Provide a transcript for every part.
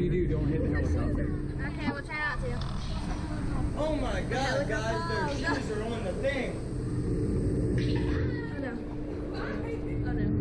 you do, don't hit the helicopter. Okay, we'll try not to. Oh my god, guys, their shoes are on the thing. Oh no. Oh no.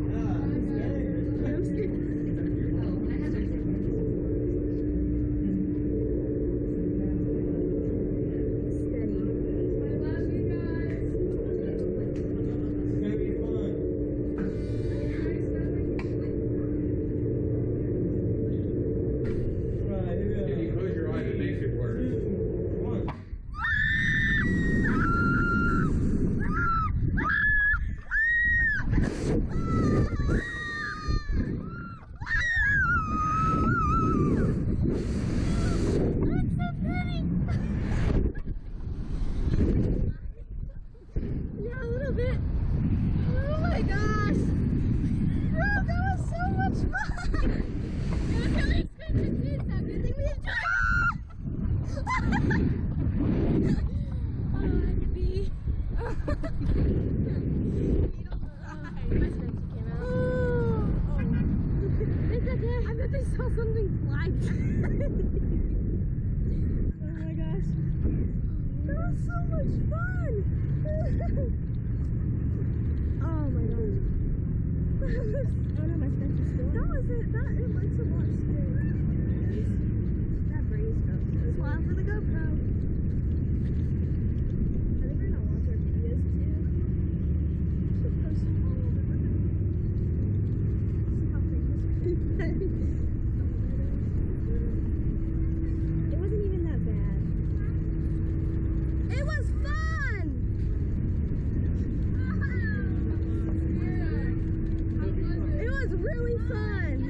Really fun.